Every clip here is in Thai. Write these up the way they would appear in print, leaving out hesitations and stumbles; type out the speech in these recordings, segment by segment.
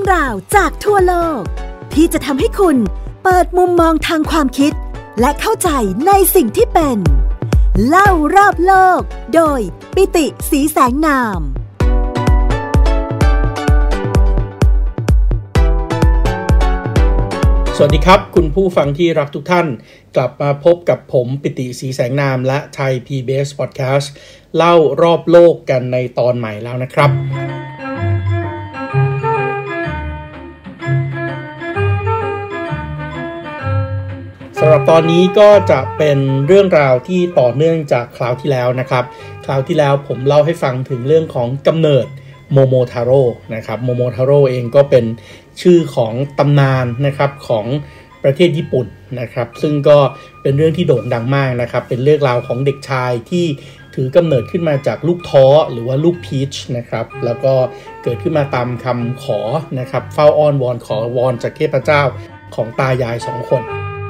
รื่องราวจากทั่วโลกที่จะทำให้คุณเปิดมุมมองทางความคิดและเข้าใจในสิ่งที่เป็นเล่ารอบโลกโดยปิติ ศรีแสงนามสวัสดีครับคุณผู้ฟังที่รักทุกท่านกลับมาพบกับผมปิติ ศรีแสงนามและไทย PBS Podcast เล่ารอบโลกกันในตอนใหม่แล้วนะครับสำหรับตอนนี้ก็จะเป็นเรื่องราวที่ต่อเนื่องจากคราวที่แล้วนะครับคราวที่แล้วผมเล่าให้ฟังถึงเรื่องของกำเนิดโมโมทาโร่นะครับโมโมทาโร่เองก็เป็นชื่อของตำนานนะครับของประเทศญี่ปุ่นนะครับซึ่งก็เป็นเรื่องที่โด่งดังมากนะครับเป็นเรื่องราวของเด็กชายที่ถือกำเนิดขึ้นมาจากลูกท้อหรือว่าลูกพีชนะครับแล้วก็เกิดขึ้นมาตามคำขอนะครับเฝ้าอ้อนวอนขอวอนจากเทพเจ้าของตายาย2คน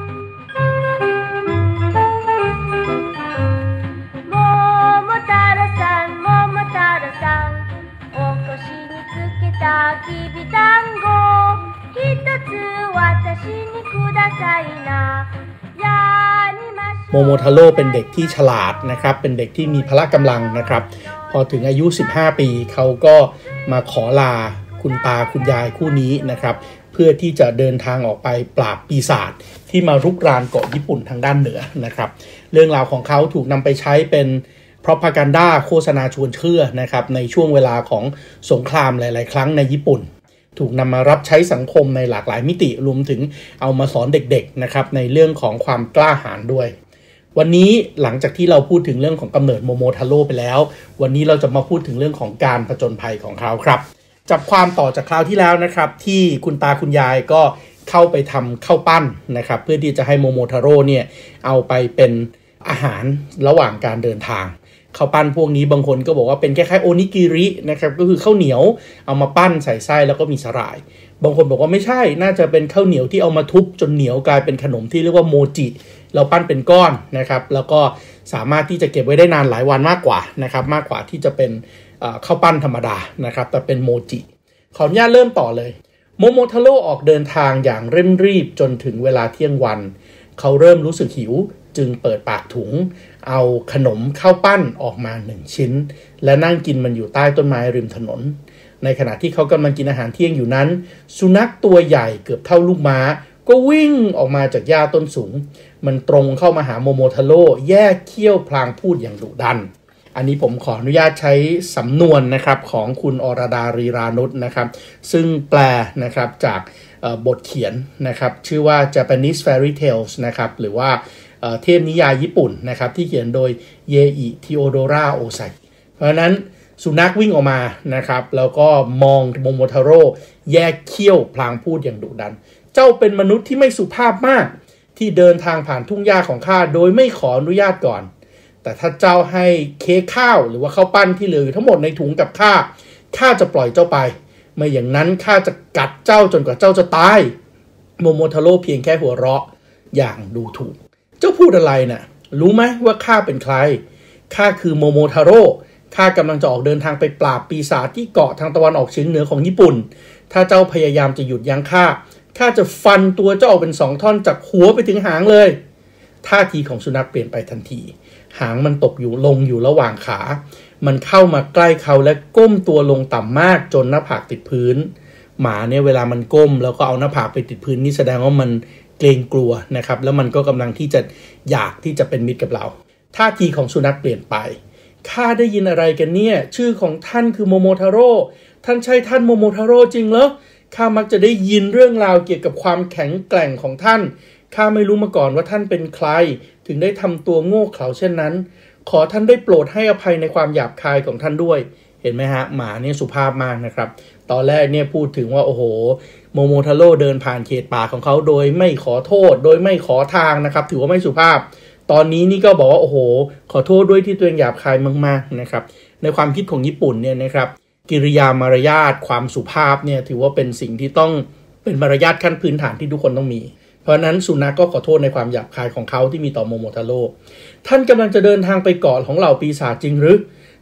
โมโมทาโร่เป็นเด็กที่ฉลาดนะครับเป็นเด็กที่มีพละกำลังนะครับพอถึงอายุ15ปีเขาก็มาขอลาคุณตาคุณยายคู่นี้นะครับเพื่อที่จะเดินทางออกไปปราบปีศาจที่มารุกรานเกาะญี่ปุ่นทางด้านเหนือนะครับเรื่องราวของเขาถูกนำไปใช้เป็นpropaganda โฆษณาชวนเชื่อนะครับในช่วงเวลาของสงครามหลายๆครั้งในญี่ปุ่นถูกนำมารับใช้สังคมในหลากหลายมิติรวมถึงเอามาสอนเด็กๆนะครับในเรื่องของความกล้าหาญด้วยวันนี้หลังจากที่เราพูดถึงเรื่องของกำเนิดโมโมทาโร่ไปแล้ววันนี้เราจะมาพูดถึงเรื่องของการผจญภัยของเขาครับจับความต่อจากคราวที่แล้วนะครับที่คุณตาคุณยายก็เข้าไปทำข้าวปั้นนะครับเพื่อที่จะให้โมโมทาโร่เนี่ยเอาไปเป็นอาหารระหว่างการเดินทางข้าวปั้นพวกนี้บางคนก็บอกว่าเป็นคล้ายๆโอนิกิรินะครับก็คือข้าวเหนียวเอามาปั้นใส่ไส้แล้วก็มีสาหร่ายบางคนบอกว่าไม่ใช่น่าจะเป็นข้าวเหนียวที่เอามาทุบจนเหนียวกลายเป็นขนมที่เรียกว่าโมจิเราปั้นเป็นก้อนนะครับแล้วก็สามารถที่จะเก็บไว้ได้นานหลายวันมากกว่านะครับมากกว่าที่จะเป็นข้าวปั้นธรรมดานะครับแต่เป็นโมจิขออนุญาตเริ่มต่อเลยโมโมทาโร่ออกเดินทางอย่างเร่งรีบจนถึงเวลาเที่ยงวันเขาเริ่มรู้สึกหิวจึงเปิดปากถุงเอาขนมข้าวปั้นออกมา1ชิ้นและนั่งกินมันอยู่ใต้ต้นไม้ริมถนนในขณะที่เขากำลังกินอาหารเที่ยงอยู่นั้นสุนัขตัวใหญ่เกือบเท่าลูกม้าก็วิ่งออกมาจากหญ้าต้นสูงมันตรงเข้ามาหาโมโมทาโร่แยกเขี้ยวพลางพูดอย่างดุดันอันนี้ผมขออนุญาตใช้สำนวนนะครับของคุณอรดารีรานุชนะครับซึ่งแปลนะครับจากบทเขียนนะครับชื่อว่า Japanese Fairy Tales นะครับหรือว่าเทพนิยายญี่ปุ่นนะครับที่เขียนโดยเยอิทิโอโดราโอไซเพราะฉะนั้นสุนัขวิ่งออกมานะครับแล้วก็มองโมโมทาโร่แยกเขี้ยวพลางพูดอย่างดุดันเจ้าเป็นมนุษย์ที่ไม่สุภาพมากที่เดินทางผ่านทุ่งหญ้าของข้าโดยไม่ขออนุญาตก่อนแต่ถ้าเจ้าให้เค้กข้าวหรือว่าข้าวปั้นที่เหลืออยู่ทั้งหมดในถุงกับข้าจะปล่อยเจ้าไปไม่อย่างนั้นข้าจะกัดเจ้าจนกว่าเจ้าจะตายโมโมทาโร่เพียงแค่หัวเราะอย่างดูถูกเจ้าพูดอะไรน่ะรู้ไหมว่าข้าเป็นใครข้าคือโมโมทาโร่ข้ากำลังจะออกเดินทางไปปราบปีศาจที่เกาะทางตะวันออกเฉียงเหนือของญี่ปุ่นถ้าเจ้าพยายามจะหยุดยั้งข้าจะฟันตัวเจ้าออกเป็น2ท่อนจากหัวไปถึงหางเลยท่าทีของสุนัขเปลี่ยนไปทันทีหางมันตกอยู่ลงอยู่ระหว่างขามันเข้ามาใกล้เขาและก้มตัวลงต่ำมากจนหน้าผากติดพื้นหมาเนี่ยเวลามันก้มแล้วก็เอาหน้าผากไปติดพื้นนี่แสดงว่ามันเกรงกลัวนะครับแล้วมันก็กำลังที่จะอยากที่จะเป็นมิตรกับเราท่าทีของสุนัขเปลี่ยนไปข้าได้ยินอะไรกันเนี่ยชื่อของท่านคือโมโมทาโร่ท่านใช่ท่านโมโมทาโร่จริงเหรอข้ามักจะได้ยินเรื่องราวเกี่ยวกับความแข็งแกร่งของท่านข้าไม่รู้มาก่อนว่าท่านเป็นใครถึงได้ทำตัวโง่เขลาเช่นนั้นขอท่านได้โปรดให้อภัยในความหยาบคายของท่านด้วยเห็นไหมฮะหมาเนี่ยสุภาพมากนะครับตอนแรกเนี่ยพูดถึงว่าโอ้โหโมโมทาโร่เดินผ่านเขตป่าของเขาโดยไม่ขอโทษโดยไม่ขอทางนะครับถือว่าไม่สุภาพตอนนี้นี่ก็บอกว่าโอ้โหขอโทษด้วยที่ตัวเองหยาบคายมากๆนะครับในความคิดของญี่ปุ่นเนี่ยนะครับกิริยามารยาทความสุภาพเนี่ยถือว่าเป็นสิ่งที่ต้องเป็นมารยาทขั้นพื้นฐานที่ทุกคนต้องมีเพราะนั้นสุนัขก็ขอโทษในความหยาบคายของเขาที่มีต่อโมโมทาโร่ท่านกำลังจะเดินทางไปเกาะของเหล่าปีศาจจริงหรือ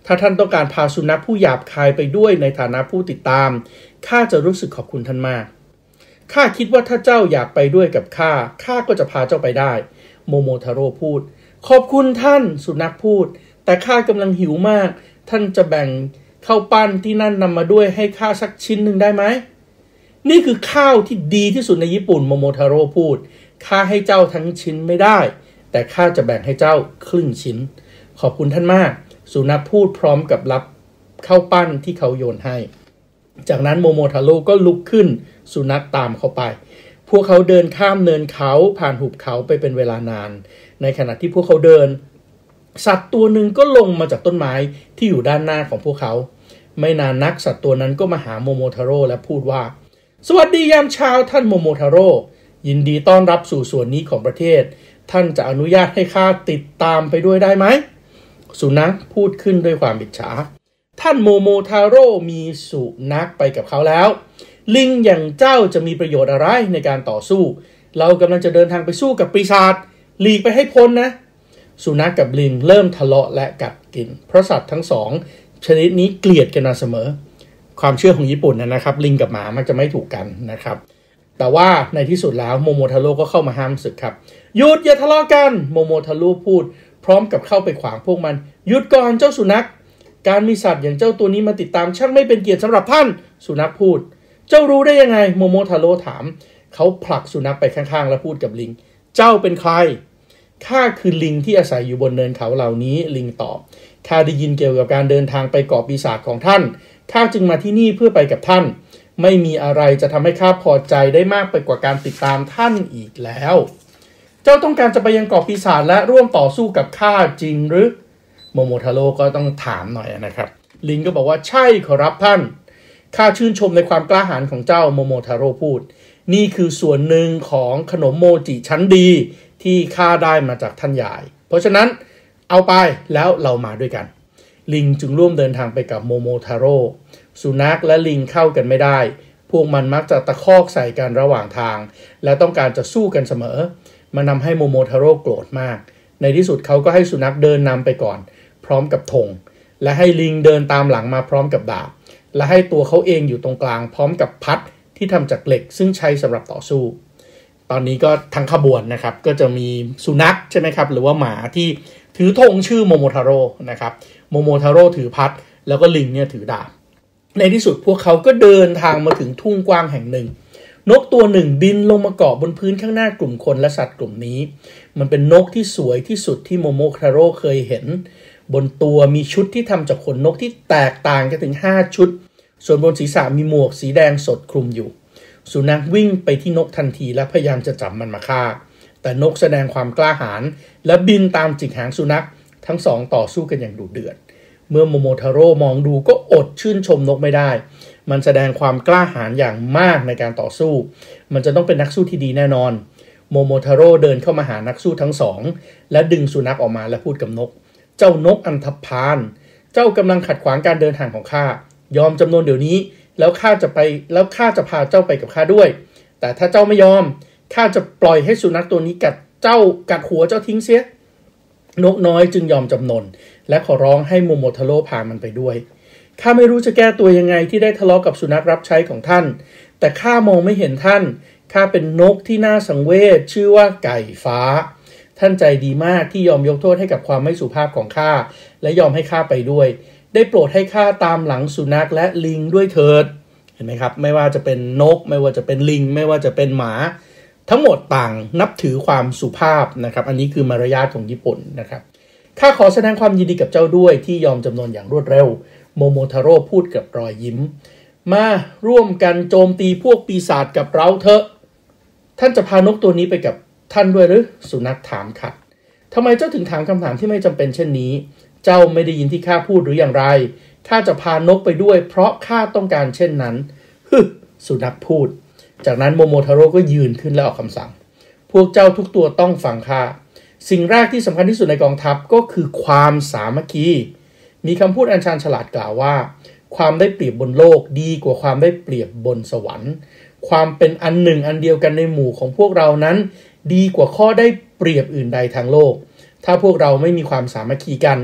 ถ้าท่านต้องการพาสุนัขผู้หยาบคายไปด้วยในฐานะผู้ติดตามข้าจะรู้สึกขอบคุณท่านมากข้าคิดว่าถ้าเจ้าอยากไปด้วยกับข้าก็จะพาเจ้าไปได้โมโมทาโร่พูดขอบคุณท่านสุนัขพูดแต่ข้ากำลังหิวมากท่านจะแบ่งข้าวปั้นที่นั่นนำมาด้วยให้ข้าสักชิ้นหนึ่งได้ไหมนี่คือข้าวที่ดีที่สุดในญี่ปุ่นโมโมทาโร่พูดข้าให้เจ้าทั้งชิ้นไม่ได้แต่ข้าจะแบ่งให้เจ้าครึ่งชิ้นขอบคุณท่านมากสุนัขพูดพร้อมกับรับข้าวปั้นที่เขาโยนให้จากนั้นโมโมทาโร่ก็ลุกขึ้นสุนัขตามเขาไปพวกเขาเดินข้ามเนินเขาผ่านหุบเขาไปเป็นเวลานานในขณะที่พวกเขาเดินสัตว์ตัวหนึ่งก็ลงมาจากต้นไม้ที่อยู่ด้านหน้าของพวกเขาไม่นานนักสัตว์ตัวนั้นก็มาหาโมโมทาโร่และพูดว่าสวัสดียามเช้าท่านโมโมทาโร่ยินดีต้อนรับสู่ส่วนนี้ของประเทศท่านจะอนุญาตให้ข้าติดตามไปด้วยได้ไหมสุนัขพูดขึ้นด้วยความอิจฉาท่านโมโมทาโร่มีสุนัขไปกับเขาแล้วลิงอย่างเจ้าจะมีประโยชน์อะไรในการต่อสู้เรากำลังจะเดินทางไปสู้กับปีศาจหลีกไปให้พ้นนะสุนัขกับลิงเริ่มทะเลาะและกัดกินเพราะสัตว์ทั้งสองชนิดนี้เกลียดกันมาเสมอความเชื่อของญี่ปุ่นนะครับลิงกับหมามันจะไม่ถูกกันนะครับแต่ว่าในที่สุดแล้วโมโมทาโร่ก็เข้ามาห้ามศึกครับหยุดอย่าทะเลาะกันโมโมทาโร่พูดพร้อมกับเข้าไปขวางพวกมันหยุดก่อนเจ้าสุนัขการมีสัตว์อย่างเจ้าตัวนี้มาติดตามช่างไม่เป็นเกียรติสำหรับท่านสุนัขพูดเจ้ารู้ได้ยังไงโมโมทาโร่ถามเขาผลักสุนัขไปข้างๆและพูดกับลิงเจ้าเป็นใครข้าคือลิงที่อาศัยอยู่บนเนินเขาเหล่านี้ลิงตอบข้าได้ยินเกี่ยวกับการเดินทางไปเกาะปีศาจของท่านข้าจึงมาที่นี่เพื่อไปกับท่านไม่มีอะไรจะทำให้ข้าพอใจได้มากไปกว่าการติดตามท่านอีกแล้วเจ้าต้องการจะไปยังเกาะปีศาจและร่วมต่อสู้กับข้าจริงหรือโมโมทาโร่ก็ต้องถามหน่อยนะครับลิงก็บอกว่าใช่ขอรับท่านข้าชื่นชมในความกล้าหาญของเจ้าโมโมทาโร่พูดนี่คือส่วนหนึ่งของขนมโมจิชั้นดีที่ข้าได้มาจากท่านยายเพราะฉะนั้นเอาไปแล้วเรามาด้วยกันลิงจึงร่วมเดินทางไปกับโมโมทาโร่สุนัขและลิงเข้ากันไม่ได้พวกมันมักจะตะคอกใส่กันระหว่างทางและต้องการจะสู้กันเสมอมันนำให้โมโมทาโร่โกรธมากในที่สุดเขาก็ให้สุนัขเดินนำไปก่อนพร้อมกับธงและให้ลิงเดินตามหลังมาพร้อมกับดาบและให้ตัวเขาเองอยู่ตรงกลางพร้อมกับพัดที่ทำจากเหล็กซึ่งใช้สำหรับต่อสู้ตอนนี้ก็ทั้งขบวนนะครับก็จะมีสุนัขใช่ไหมครับหรือว่าหมาที่ถือธงชื่อโมโมทาโร่นะครับโมโมทาโร่ถือพัดแล้วก็ลิงเนี่ยถือดาบในที่สุดพวกเขาก็เดินทางมาถึงทุ่งกว้างแห่งหนึ่งนกตัวหนึ่งบินลงมาเกาะบนพื้นข้างหน้ากลุ่มคนและสัตว์กลุ่มนี้มันเป็นนกที่สวยที่สุดที่โมโมทาโร่เคยเห็นบนตัวมีชุดที่ทำจากขนนกที่แตกต่างกันถึง5ชุดส่วนบนศีรษะมีหมวกสีแดงสดคลุมอยู่สุนัขวิ่งไปที่นกทันทีและพยายามจะจับมันมาฆ่าแต่นกแสดงความกล้าหาญและบินตามจิกหางสุนัขทั้งสองต่อสู้กันอย่างดุเดือดเมื่อโมโมทาโร่มองดูก็อดชื่นชมนกไม่ได้มันแสดงความกล้าหาญอย่างมากในการต่อสู้มันจะต้องเป็นนักสู้ที่ดีแน่นอนโมโมทาโร่เดินเข้ามาหานักสู้ทั้งสองและดึงสุนัขออกมาและพูดกับนกเจ้านกอันธพาลเจ้ากำลังขัดขวางการเดินทางของข้ายอมจำนนเดี๋ยวนี้แล้วข้าจะพาเจ้าไปกับข้าด้วยแต่ถ้าเจ้าไม่ยอมข้าจะปล่อยให้สุนัขตัวนี้กัดหัวเจ้าทิ้งเสียนกน้อยจึงยอมจำนนและขอร้องให้โมโมทาโร่พามันไปด้วยข้าไม่รู้จะแก้ตัวยังไงที่ได้ทะเลาะกับสุนัขรับใช้ของท่านแต่ข้ามองไม่เห็นท่านข้าเป็นนกที่น่าสังเวชชื่อว่าไก่ฟ้าท่านใจดีมากที่ยอมยกโทษให้กับความไม่สุภาพของข้าและยอมให้ข้าไปด้วยได้โปรดให้ข้าตามหลังสุนัขและลิงด้วยเถิดเห็นไหมครับไม่ว่าจะเป็นนกไม่ว่าจะเป็นลิงไม่ว่าจะเป็นหมาทั้งหมดต่างนับถือความสุภาพนะครับอันนี้คือมารยาทของญี่ปุ่นนะครับข้าขอแสดงความยินดีกับเจ้าด้วยที่ยอมจำนนอย่างรวดเร็วโมโมทาโร่พูดกับรอยยิ้มมาร่วมกันโจมตีพวกปีศาจกับเราเถอะท่านจะพานกตัวนี้ไปกับท่านด้วยหรือสุนัขถามขัดทำไมเจ้าถึงถามคำถามที่ไม่จำเป็นเช่นนี้เจ้าไม่ได้ยินที่ข้าพูดหรืออย่างไรข้าจะพานกไปด้วยเพราะข้าต้องการเช่นนั้นสุนัขพูดจากนั้นโมโมทาโร่ก็ยืนขึ้นและออกคำสั่งพวกเจ้าทุกตัวต้องฟังข้าสิ่งแรกที่สำคัญที่สุดในกองทัพก็คือความสามัคคีมีคำพูดอันชาญฉลาดกล่าวว่าความได้เปรียบบนโลกดีกว่าความได้เปรียบบนสวรรค์ความเป็นอันหนึ่งอันเดียวกันในหมู่ของพวกเรานั้นดีกว่าข้อได้เปรียบอื่นใดทางโลกถ้าพวกเราไม่มีความสามัคคีกัน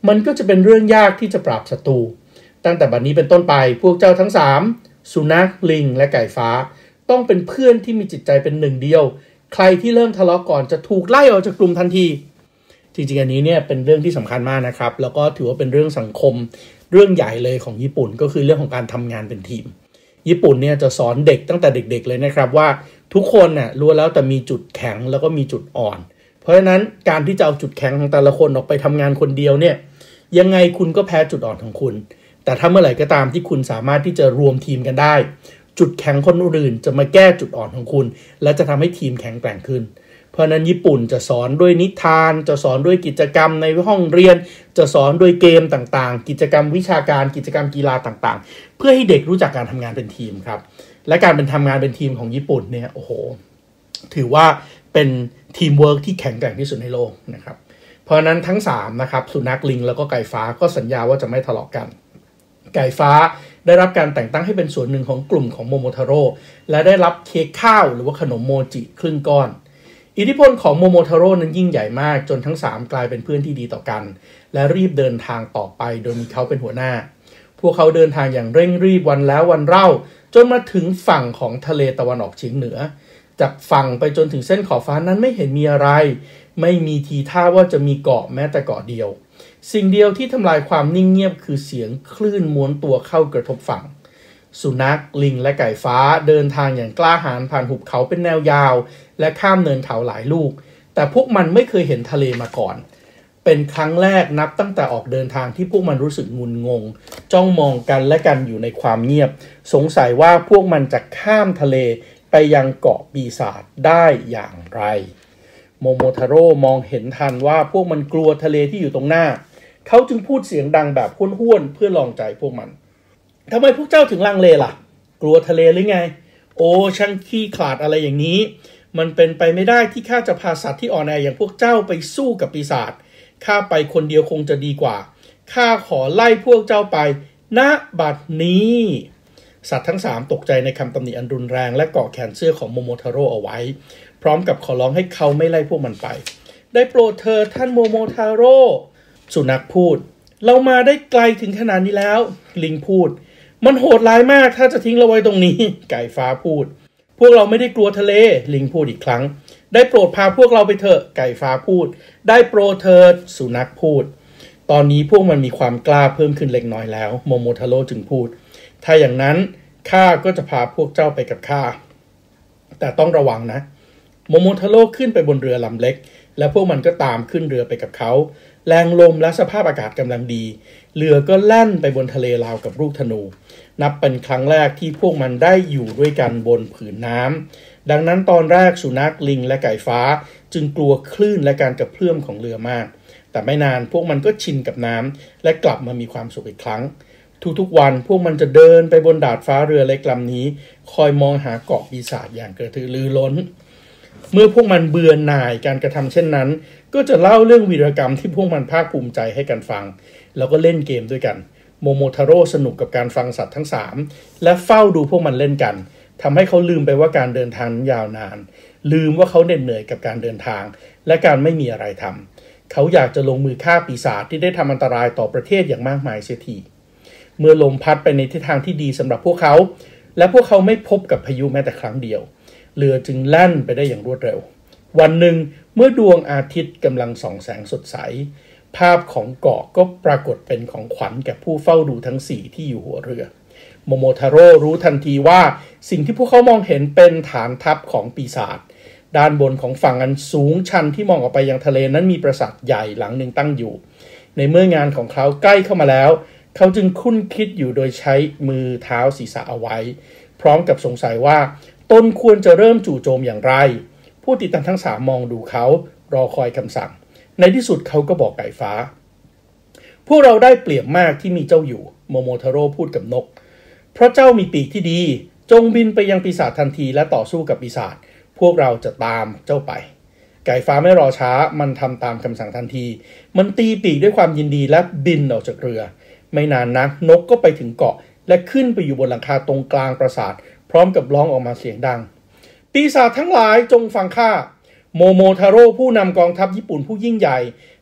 มันก็จะเป็นเรื่องยากที่จะปราบศัตรูตั้งแต่บัดนี้เป็นต้นไปพวกเจ้าทั้ง3สุนัขลิงและไก่ฟ้าต้องเป็นเพื่อนที่มีจิตใจเป็นหนึ่งเดียวใครที่เริ่มทะเลาะก่อนจะถูกไล่ออกจากกลุ่มทันทีจริงๆอันนี้เนี่ยเป็นเรื่องที่สำคัญมากนะครับแล้วก็ถือว่าเป็นเรื่องสังคมเรื่องใหญ่เลยของญี่ปุ่นก็คือเรื่องของการทำงานเป็นทีมญี่ปุ่นเนี่ยจะสอนเด็กตั้งแต่เด็กๆเลยนะครับว่าทุกคนน่ะรู้แล้วแต่มีจุดแข็งแล้วก็มีจุดอ่อนเพราะฉะนั้นการที่จะเอาจุดแข็งของแต่ละคนออกไปทำงานคนเดียวเนี่ยยังไงคุณก็แพ้จุดอ่อนของคุณแต่ถ้าเมื่อไหร่ก็ตามที่คุณสามารถที่จะรวมทีมกันได้จุดแข็งคนอื่นจะมาแก้จุดอ่อนของคุณและจะทำให้ทีมแข็งแกร่งขึ้นเพราะนั้นญี่ปุ่นจะสอนด้วยนิทานจะสอนด้วยกิจกรรมในห้องเรียนจะสอนด้วยเกมต่างๆกิจกรรมวิชาการกิจกรรมกีฬาต่างๆเพื่อให้เด็กรู้จักการทำงานเป็นทีมครับและการเป็นทำงานเป็นทีมของญี่ปุ่นเนี่ยโอ้โหถือว่าเป็นทีมเวิร์คที่แข็งแกร่งที่สุดในโลกนะครับเพราะนั้นทั้ง3นะครับสุนัขลิงแล้วก็ไก่ฟ้าก็สัญญาว่าจะไม่ทะเลาะกันไก่ฟ้าได้รับการแต่งตั้งให้เป็นส่วนหนึ่งของกลุ่มของโมโมทาโร่และได้รับเค้กข้าวหรือว่าขนมโมจิครึ่งก้อนอิทธิพลของโมโมทาโร่นั้นยิ่งใหญ่มากจนทั้ง3กลายเป็นเพื่อนที่ดีต่อกันและรีบเดินทางต่อไปโดยมีเขาเป็นหัวหน้าพวกเขาเดินทางอย่างเร่งรีบวันแล้ววันเล่าจนมาถึงฝั่งของทะเลตะวันออกเฉียงเหนือจากฝั่งไปจนถึงเส้นขอบฟ้านั้นไม่เห็นมีอะไรไม่มีทีท่าว่าจะมีเกาะแม้แต่เกาะเดียวสิ่งเดียวที่ทำลายความนิ่งเงียบคือเสียงคลื่นม้วนตัวเข้ากระทบฝั่งสุนัขลิงและไก่ฟ้าเดินทางอย่างกล้าหาญผ่านหุบเขาเป็นแนวยาวและข้ามเนินเขาหลายลูกแต่พวกมันไม่เคยเห็นทะเลมาก่อนเป็นครั้งแรกนับตั้งแต่ออกเดินทางที่พวกมันรู้สึกงุนงงจ้องมองกันและกันอยู่ในความเงียบสงสัยว่าพวกมันจะข้ามทะเลไปยังเกาะปีศาจได้อย่างไรโมโมทาโร่มองเห็นทันว่าพวกมันกลัวทะเลที่อยู่ตรงหน้าเขาจึงพูดเสียงดังแบบห้วนๆเพื่อลองใจพวกมันทำไมพวกเจ้าถึงลังเลล่ะกลัวทะเลหรือไงโอ้ช่างขี้ขลาดอะไรอย่างนี้มันเป็นไปไม่ได้ที่ข้าจะพาสัตว์ที่อ่อนแออย่างพวกเจ้าไปสู้กับปีศาจข้าไปคนเดียวคงจะดีกว่าข้าขอไล่พวกเจ้าไปณบัดนี้สัตว์ทั้ง3ตกใจในคำตำหนิอันรุนแรงและเกาะแขนเสื้อของโมโมทาโร่เอาไว้พร้อมกับขอร้องให้เขาไม่ไล่พวกมันไปได้โปรดเถิดท่านโมโมทาโร่สุนัขพูดเรามาได้ไกลถึงขนาดนี้แล้วลิงพูดมันโหดร้ายมากถ้าจะทิ้งเราไว้ตรงนี้ไก่ฟ้าพูดพวกเราไม่ได้กลัวทะเลลิงพูดอีกครั้งได้โปรดพาพวกเราไปเถอะไก่ฟ้าพูดได้โปรดเถิดสุนัขพูดตอนนี้พวกมันมีความกล้าเพิ่มขึ้นเล็กน้อยแล้วโมโมทาโร่จึงพูดถ้าอย่างนั้นข้าก็จะพาพวกเจ้าไปกับข้าแต่ต้องระวังนะโมโมทาโร่ขึ้นไปบนเรือลำเล็กและพวกมันก็ตามขึ้นเรือไปกับเขาแรงลมและสภาพอากาศกำลังดีเรือก็แล่นไปบนทะเลราวกับลูกธนูนับเป็นครั้งแรกที่พวกมันได้อยู่ด้วยกันบนผืนน้ำดังนั้นตอนแรกสุนัขลิงและไก่ฟ้าจึงกลัวคลื่นและการกระเพื่อมของเรือมากแต่ไม่นานพวกมันก็ชินกับน้ำและกลับมามีความสุขอีกครั้งทุกๆวันพวกมันจะเดินไปบนดาดฟ้าเรือเล็กลำนี้คอยมองหาเกาะปีศาจอย่างกระตือรือร้นเมื่อพวกมันเบื่อหน่ายการกระทำเช่นนั้นก็จะเล่าเรื่องวีรกรรมที่พวกมันภาคภูมิใจให้กันฟังแล้วก็เล่นเกมด้วยกันโมโมทาโร่สนุกกับการฟังสัตว์ทั้ง3และเฝ้าดูพวกมันเล่นกันทำให้เขาลืมไปว่าการเดินทางยาวนานลืมว่าเขาเหน็ดเหนื่อยกับการเดินทางและการไม่มีอะไรทำเขาอยากจะลงมือฆ่าปีศาจที่ได้ทำอันตรายต่อประเทศอย่างมากมายเสียทีเมื่อลมพัดไปในทิศทางที่ดีสำหรับพวกเขาและพวกเขาไม่พบกับพายุแม้แต่ครั้งเดียวเรือจึงแล่นไปได้อย่างรวดเร็ววันหนึ่งเมื่อดวงอาทิตย์กำลังส่องแสงสดใสภาพของเกาะก็ปรากฏเป็นของขวัญแก่ผู้เฝ้าดูทั้ง4ที่อยู่หัวเรือโมโมทาโร่รู้ทันทีว่าสิ่งที่พวกเขามองเห็นเป็นฐานทัพของปีศาจด้านบนของฝั่งอันสูงชันที่มองออกไปยังทะเลนั้นมีปราสาทใหญ่หลังหนึ่งตั้งอยู่ในเมื่องานของเขาใกล้เข้ามาแล้วเขาจึงคุ้นคิดอยู่โดยใช้มือเท้าศีรษะเอาไว้พร้อมกับสงสัยว่าตนควรจะเริ่มจู่โจมอย่างไรผู้ติดตามทั้ง3มองดูเขารอคอยคำสั่งในที่สุดเขาก็บอกไก่ฟ้าพวกเราได้เปรียบมากที่มีเจ้าอยู่โมโมทาโร่พูดกับนกเพราะเจ้ามีปีกที่ดีจงบินไปยังปีศาจทันทีและต่อสู้กับปีศาจพวกเราจะตามเจ้าไปไก่ฟ้าไม่รอช้ามันทำตามคำสั่งทันทีมันตีปีกด้วยความยินดีและบินออกจากเรือไม่นานนักนกก็ไปถึงเกาะและขึ้นไปอยู่บนหลังคาตรงกลางปราสาทพร้อมกับร้องออกมาเสียงดังปีศาจทั้งหลายจงฟังข้าโมโมทาโร่ผู้นำกองทัพญี่ปุ่นผู้ยิ่งใหญ่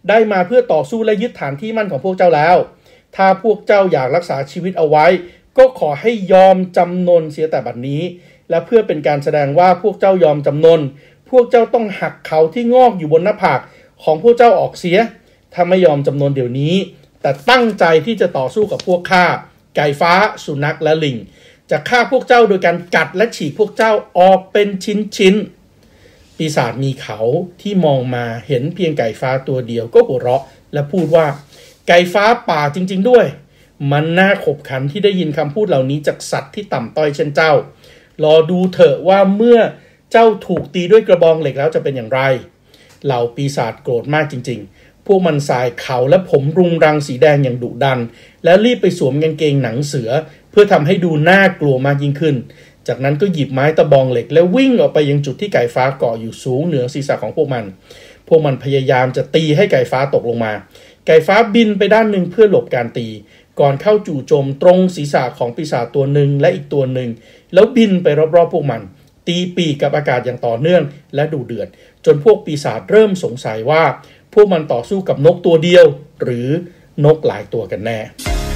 ได้มาเพื่อต่อสู้และยึดฐานที่มั่นของพวกเจ้าแล้วถ้าพวกเจ้าอยากรักษาชีวิตเอาไว้ก็ขอให้ยอมจำนนเสียแต่บัดนี้และเพื่อเป็นการแสดงว่าพวกเจ้ายอมจำนนพวกเจ้าต้องหักเขาที่งอกอยู่บนหน้าผากของพวกเจ้าออกเสียถ้าไม่ยอมจำนนเดี๋ยวนี้แต่ตั้งใจที่จะต่อสู้กับพวกข้าไก่ฟ้าสุนัขและลิงจะฆ่าพวกเจ้าโดยการกัดและฉีกพวกเจ้าออกเป็นชิ้นๆปีศาจมีเขาที่มองมาเห็นเพียงไก่ฟ้าตัวเดียวก็หัวเราะและพูดว่าไก่ฟ้าป่าจริงๆด้วยมันน่าขบขันที่ได้ยินคำพูดเหล่านี้จากสัตว์ที่ต่ำต้อยเช่นเจ้ารอดูเถอะว่าเมื่อเจ้าถูกตีด้วยกระบองเหล็กแล้วจะเป็นอย่างไรเหล่าปีศาจโกรธมากจริงๆพวกมันสายเขาและผมรุงรังสีแดงอย่างดุดันแล้วรีบไปสวมกางเกงหนังเสือเพื่อทำให้ดูน่ากลัวมากยิ่งขึ้นจากนั้นก็หยิบไม้ตะบองเหล็กแล้ววิ่งออกไปยังจุดที่ไก่ฟ้าเกาะอยู่สูงเหนือศีรษะของพวกมันพยายามจะตีให้ไก่ฟ้าตกลงมาไก่ฟ้าบินไปด้านหนึ่งเพื่อหลบการตีก่อนเข้าจู่โจมตรงศีรษะของปีศาจตัวหนึ่งและอีกตัวหนึ่งแล้วบินไปรอบๆพวกมันตีปีกกับอากาศอย่างต่อเนื่องและดุเดือดจนพวกปีศาจเริ่มสงสัยว่าพวกมันต่อสู้กับนกตัวเดียวหรือนกหลายตัวกันแน่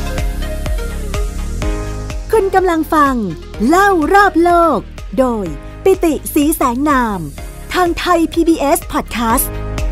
คุณกำลังฟังเล่ารอบโลกโดยปิติศรีแสงนามทางไทย PBS Podcast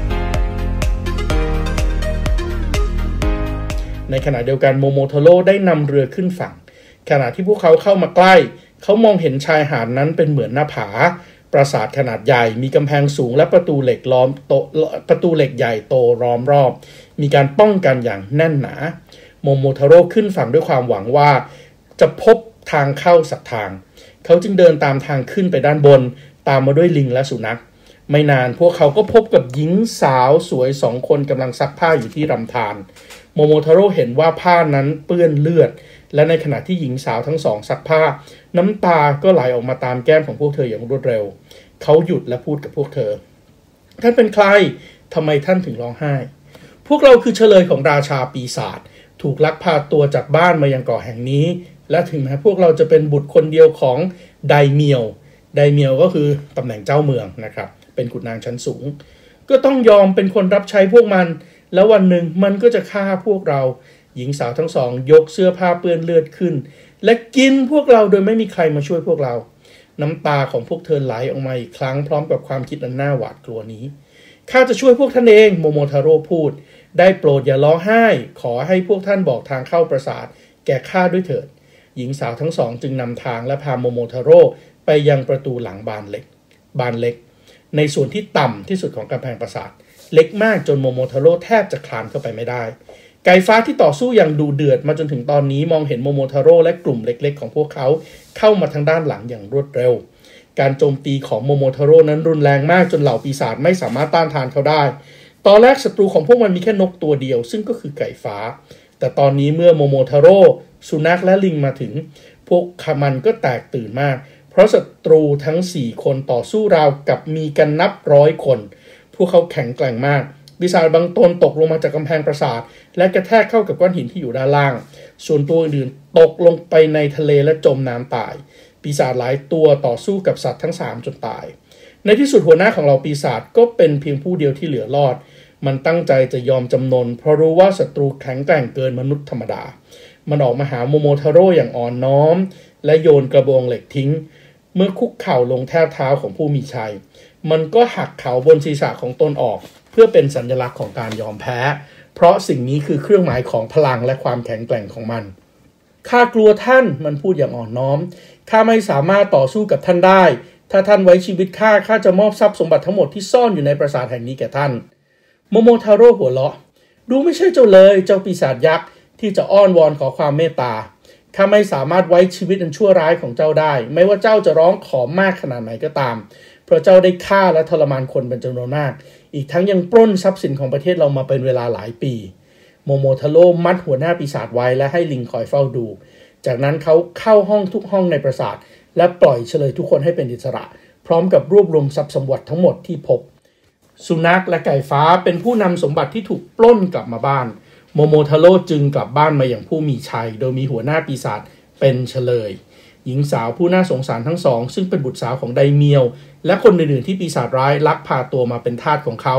ในขณะเดียวกันโมโมโทโร่ได้นำเรือขึ้นฝั่งขณะที่พวกเขาเข้ามาใกล้เขามองเห็นชายหาดนั้นเป็นเหมือนหน้าผาปราสาทขนาดใหญ่มีกำแพงสูงและประตูเหล็กใหญ่โตล้อมรอบมีการป้องกันอย่างแน่นหนาโมโมโทโร่ขึ้นฝั่งด้วยความหวังว่าจะพบทางเข้าสักทางเขาจึงเดินตามทางขึ้นไปด้านบนตามมาด้วยลิงและสุนัขไม่นานพวกเขาก็พบกับหญิงสาวสวย2 คนกำลังซักผ้าอยู่ที่ลำธารโมโมโทโร่เห็นว่าผ้านั้นเปื้อนเลือดและในขณะที่หญิงสาวทั้งสองซักผ้าน้ำตาก็ไหลออกมาตามแก้มของพวกเธออย่างรวดเร็วเขาหยุดและพูดกับพวกเธอท่านเป็นใครทำไมท่านถึงร้องไห้พวกเราคือเฉลยของราชาปีศาจถูกลักพาตัวจากบ้านมายังเกาะแห่งนี้และถึงแม้พวกเราจะเป็นบุตรคนเดียวของไดเมียวก็คือตำแหน่งเจ้าเมืองนะครับเป็นขุนนางชั้นสูงก็ต้องยอมเป็นคนรับใช้พวกมันแล้ววันหนึ่งมันก็จะฆ่าพวกเราหญิงสาวทั้งสองยกเสื้อผ้าเปื้อนเลือดขึ้นและกินพวกเราโดยไม่มีใครมาช่วยพวกเราน้ำตาของพวกเธอไหลออกมาอีกครั้งพร้อมกับความคิดอันน่าหวาดกลัวนี้ข้าจะช่วยพวกท่านเองโมโมทาโร่พูดได้โปรดอย่าร้องไห้ขอให้พวกท่านบอกทางเข้าปราสาทแก่ข้าด้วยเถิดหญิงสาวทั้งสองจึงนำทางและพาโมโมทาโร่ไปยังประตูหลังบานเล็กในส่วนที่ต่ำที่สุดของกำแพงปราสาทเล็กมากจนโมโมทาโร่แทบจะคลานเข้าไปไม่ได้ไก่ฟ้าที่ต่อสู้อย่างดุเดือดมาจนถึงตอนนี้มองเห็นโมโมทาโร่และกลุ่มเล็กๆของพวกเขาเข้ามาทางด้านหลังอย่างรวดเร็วการโจมตีของโมโมทาโร่นั้นรุนแรงมากจนเหล่าปีศาจไม่สามารถต้านทานเขาได้ตอนแรกศัตรูของพวกมันมีแค่นกตัวเดียวซึ่งก็คือไก่ฟ้าแต่ตอนนี้เมื่อโมโมทาโร่สุนัขและลิงมาถึงพวกมันก็แตกตื่นมากเพราะศัตรูทั้ง4 คนต่อสู้ราวกับมีกันนับ100 คนพวกเขาแข็งแกร่งมากปีศาจบางตนตกลงมาจากกำแพงปราสาทและกระแทกเข้ากับก้อนหินที่อยู่ด้านล่างส่วนตัวอื่นตกลงไปในทะเลและจมน้ำตายปีศาจหลายตัวต่อสู้กับสัตว์ทั้ง3จนตายในที่สุดหัวหน้าของเราปีศาจก็เป็นเพียงผู้เดียวที่เหลือรอดมันตั้งใจจะยอมจำนนเพราะรู้ว่าศัตรูแข็งแกร่งเกินมนุษย์ธรรมดามันออกมาหาโมโมทาโร่อย่างอ่อนน้อมและโยนกระบองเหล็กทิ้งเมื่อคุกเข่าลงแทบเท้าของผู้มีชัยมันก็หักเขาบนศีรษะของตนออกเพื่อเป็นสัญลักษณ์ของการยอมแพ้เพราะสิ่งนี้คือเครื่องหมายของพลังและความแข็งแกร่งของมันข้ากลัวท่านมันพูดอย่างอ่อนน้อมข้าไม่สามารถต่อสู้กับท่านได้ถ้าท่านไว้ชีวิตข้าจะมอบทรัพย์สมบัติทั้งหมดที่ซ่อนอยู่ในปราสาทแห่งนี้แก่ท่านโมโมทาโร่หัวเราะดูไม่ใช่เจ้าเลยเจ้าปีศาจยักษ์ที่จะอ้อนวอนขอความเมตตาข้าไม่สามารถไว้ชีวิตอันชั่วร้ายของเจ้าได้ไม่ว่าเจ้าจะร้องขอมากขนาดไหนก็ตามเพราะเจ้าได้ฆ่าและทรมานคนเป็นจำนวนมากอีกทั้งยังปล้นทรัพย์สินของประเทศเรามาเป็นเวลาหลายปีโมโมทาโร่มัดหัวหน้าปีศาจไว้และให้ลิงคอยเฝ้าดูจากนั้นเขาเข้าห้องทุกห้องในปราสาทและปล่อยเฉลยทุกคนให้เป็นอิสระพร้อมกับรวบรวมทรัพย์สมบัติทั้งหมดที่พบสุนัขและไก่ฟ้าเป็นผู้นำสมบัติที่ถูกปล้นกลับมาบ้านโมโมทาโร่จึงกลับบ้านมาอย่างผู้มีชัยโดยมีหัวหน้าปีศาจเป็นเฉลยหญิงสาวผู้น่าสงสารทั้งสองซึ่งเป็นบุตรสาวของไดเมียวและคนอื่นๆที่ปีศาจร้ายลักพาตัวมาเป็นทาสของเขา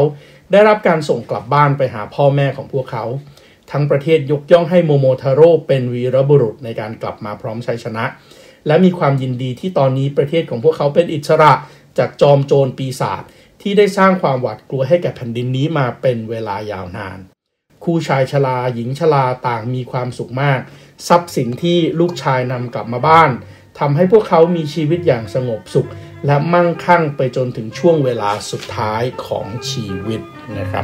ได้รับการส่งกลับบ้านไปหาพ่อแม่ของพวกเขาทั้งประเทศยกย่องให้โมโมทาโร่เป็นวีรบุรุษในการกลับมาพร้อมชัยชนะและมีความยินดีที่ตอนนี้ประเทศของพวกเขาเป็นอิสระจากจอมโจรปีศาจที่ได้สร้างความหวาดกลัวให้แก่แผ่นดินนี้มาเป็นเวลายาวนานคู่ชายชราหญิงชราต่างมีความสุขมากทรัพย์สินที่ลูกชายนำกลับมาบ้านทำให้พวกเขามีชีวิตอย่างสงบสุขและมั่งคั่งไปจนถึงช่วงเวลาสุดท้ายของชีวิตนะครับ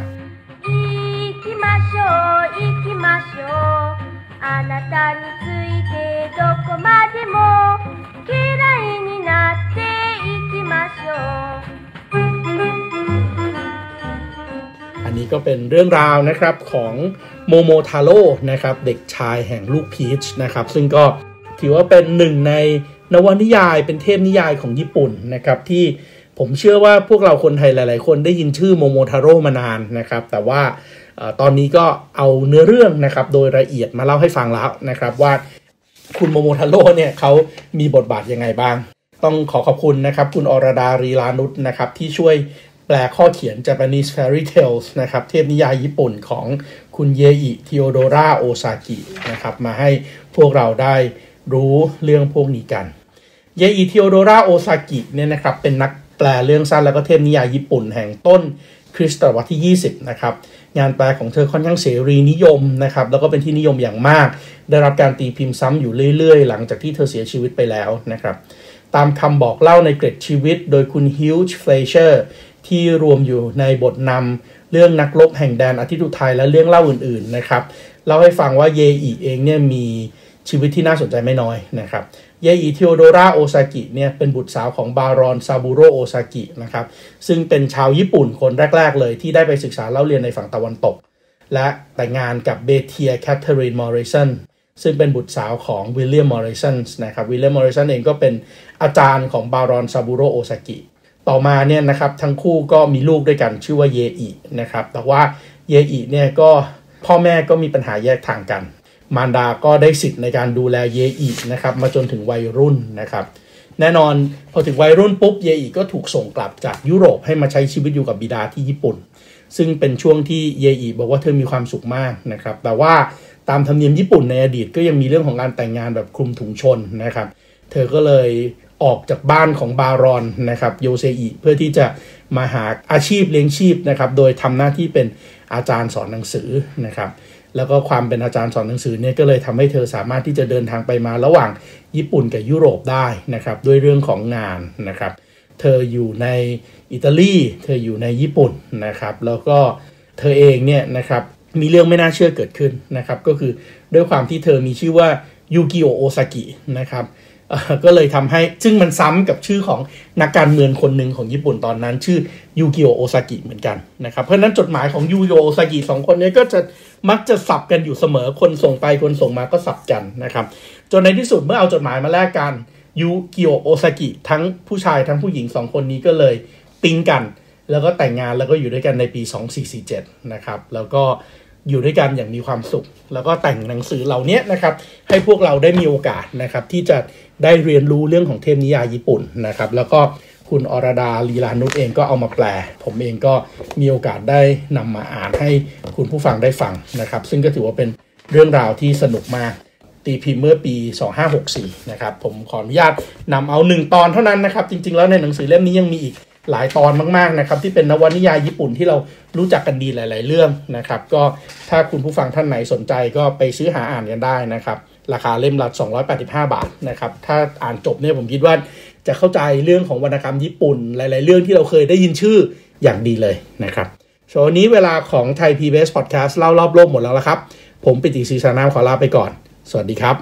อันนี้ก็เป็นเรื่องราวนะครับของโมโมทาโร่นะครับเด็กชายแห่งลูกพีชนะครับซึ่งก็ถือว่าเป็นหนึ่งในนวนิยายเป็นเทพนิยายของญี่ปุ่นนะครับที่ผมเชื่อว่าพวกเราคนไทยหลายๆคนได้ยินชื่อโมโมทาโร่มานานนะครับแต่ว่าตอนนี้ก็เอาเนื้อเรื่องนะครับโดยละเอียดมาเล่าให้ฟังแล้วนะครับว่าคุณโมโมทาโร่เนี่ยเขามีบทบาทยังไงบ้างต้องขอบคุณนะครับคุณอรดารีลานุชนะครับที่ช่วยแปลข้อเขียน Japanese Fairy Tales นะครับเทพนิยายญี่ปุ่นของคุณเยอิเทโอโดราโอซากินะครับมาให้พวกเราได้รู้เรื่องพวกนี้กันเยอิเทโอโดราโอซากิเนี่ยนะครับเป็นนักแปลเรื่องสั้นแล้วก็เทพนิยายญี่ปุ่นแห่งต้นคริสตศตวรรษที่20นะครับงานแปลของเธอค่อนข้างเสรีนิยมนะครับแล้วก็เป็นที่นิยมอย่างมากได้รับการตีพิมพ์ซ้ำอยู่เรื่อยๆหลังจากที่เธอเสียชีวิตไปแล้วนะครับตามคำบอกเล่าในเกร็ดชีวิตโดยคุณฮิวจ์เฟลเชอร์ที่รวมอยู่ในบทนำเรื่องนักรบแห่งแดนอาทิตย์อุทัยและเรื่องเล่าอื่นๆนะครับเล่าให้ฟังว่าเยอิเองเนี่ยมีชีวิตที่น่าสนใจไม่น้อยนะครับเยอิเทโอโดราโอซากิเนี่ยเป็นบุตรสาวของบารอนซาบุโรโอซากินะครับซึ่งเป็นชาวญี่ปุ่นคนแรกๆเลยที่ได้ไปศึกษาเล่าเรียนในฝั่งตะวันตกและแต่งงานกับเบเทียแคทเธอรีนมอริสันซึ่งเป็นบุตรสาวของวิลเลียมมอริสันนะครับวิลเลียมมอริสันเองก็เป็นอาจารย์ของบารอนซาบุโรโอซากิต่อมาเนี่ยนะครับทั้งคู่ก็มีลูกด้วยกันชื่อว่าเยอินะครับแต่ว่าเยอิเนี่ยก็พ่อแม่ก็มีปัญหาแยกทางกันมารดาก็ได้สิทธิ์ในการดูแลเยอินะครับมาจนถึงวัยรุ่นนะครับแน่นอนพอถึงวัยรุ่นปุ๊บเยอิก็ถูกส่งกลับจากยุโรปให้มาใช้ชีวิตอยู่กับบิดาที่ญี่ปุ่นซึ่งเป็นช่วงที่เยอิบอกว่าเธอมีความสุขมากนะครับแต่ว่าตามธรรมเนียมญี่ปุ่นในอดีตก็ยังมีเรื่องของการแต่งงานแบบคลุมถุงชนนะครับเธอก็เลยออกจากบ้านของบารอนนะครับโยเซอิเพื่อที่จะมาหาอาชีพเลี้ยงชีพนะครับโดยทำหน้าที่เป็นอาจารย์สอนหนังสือนะครับแล้วก็ความเป็นอาจารย์สอนหนังสือเนี่ยก็เลยทำให้เธอสามารถที่จะเดินทางไปมาระหว่างญี่ปุ่นกับยุโรปได้นะครับด้วยเรื่องของงานนะครับเธออยู่ในอิตาลีเธออยู่ในญี่ปุ่นนะครับแล้วก็เธอเองเนี่ยนะครับมีเรื่องไม่น่าเชื่อเกิดขึ้นนะครับก็คือด้วยความที่เธอมีชื่อว่ายูกิโอโอซากินะครับก็เลยทำให้ซึ่งมันซ้ำกับชื่อของนักการเมืองคนหนึ่งของญี่ปุ่นตอนนั้นชื่อยูกิโอโอซากิเหมือนกันนะครับเพราะนั้นจดหมายของยูกิโอโอซากิ2คนนี้ก็จะมักจะสับกันอยู่เสมอคนส่งไปคนส่งมาก็สับกันนะครับจนในที่สุดเมื่อเอาจดหมายมาแลกกันยูกิโอโอซากิทั้งผู้ชายทั้งผู้หญิง2คนนี้ก็เลยปิ๊งกันแล้วก็แต่งงานแล้วก็อยู่ด้วยกันในปี2447นะครับแล้วก็อยู่ด้วยกันอย่างมีความสุขแล้วก็แต่งหนังสือเหล่านี้นะครับให้พวกเราได้มีโอกาสนะครับที่จะได้เรียนรู้เรื่องของเทพนิยายญี่ปุ่นนะครับแล้วก็คุณอรดาลีลานุชเองก็เอามาแปลผมเองก็มีโอกาสได้นำมาอ่านให้คุณผู้ฟังได้ฟังนะครับซึ่งก็ถือว่าเป็นเรื่องราวที่สนุกมากตีพิมพ์เมื่อปี2564นะครับผมขออนุญาตนำเอา1ตอนเท่านั้นนะครับจริงๆแล้วในหนังสือเล่มนี้ยังมีอีกหลายตอนมากๆนะครับที่เป็นนวนิยายญี่ปุ่นที่เรารู้จักกันดีหลายๆเรื่องนะครับก็ถ้าคุณผู้ฟังท่านไหนสนใจก็ไปซื้อหาอ่านกันได้นะครับราคาเล่มละ285 บาทนะครับถ้าอ่านจบเนี่ยผมคิดว่าจะเข้าใจเรื่องของวรรณกรรมญี่ปุ่นหลายๆเรื่องที่เราเคยได้ยินชื่ออย่างดีเลยนะครับช่วงนี้เวลาของไทย PBS Podcast เล่ารอบโลกหมดแล้วละครับผมปิติศรีสานามขอลาไปก่อนสวัสดีครับ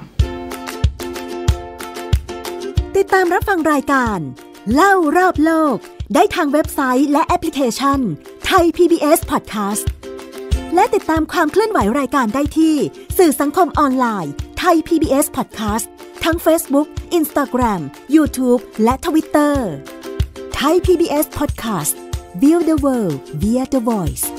ติดตามรับฟังรายการเล่ารอบโลกได้ทางเว็บไซต์และแอปพลิเคชันไทย PBS Podcast และติดตามความเคลื่อนไหวรายการได้ที่สื่อสังคมออนไลน์ไทย PBS Podcast ทั้ง Facebook, Instagram, YouTube และ Twitter ไทย PBS Podcast View the World via the Voice